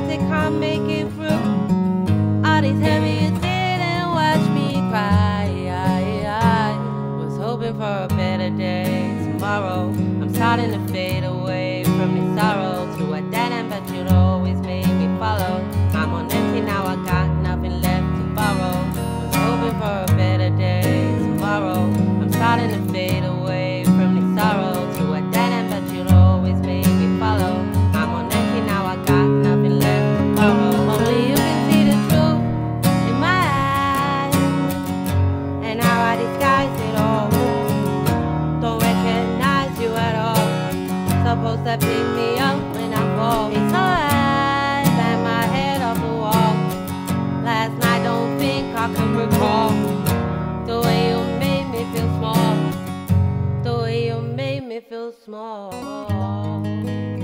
they can't make it through. All these heavy didn't watch me cry. I was hoping for a better day tomorrow. I'm starting to fade away from this sorrow to a dead end, but you'd always make me follow. I'm on empty now, I got nothing left to borrow. Was hoping for a better day tomorrow. I'm starting to fade away from this sorrow to a dead end, but you'd always make me follow. I'm on empty now, I got nothing left to borrow. Only you can see the truth in my eyes, and how I disguise it all. Don't recognize you at all. Supposed to pick me up when I fall. It's alright, bang my head off the wall. Last night don't think I can recall the way you made me feel small. The way you made me feel small.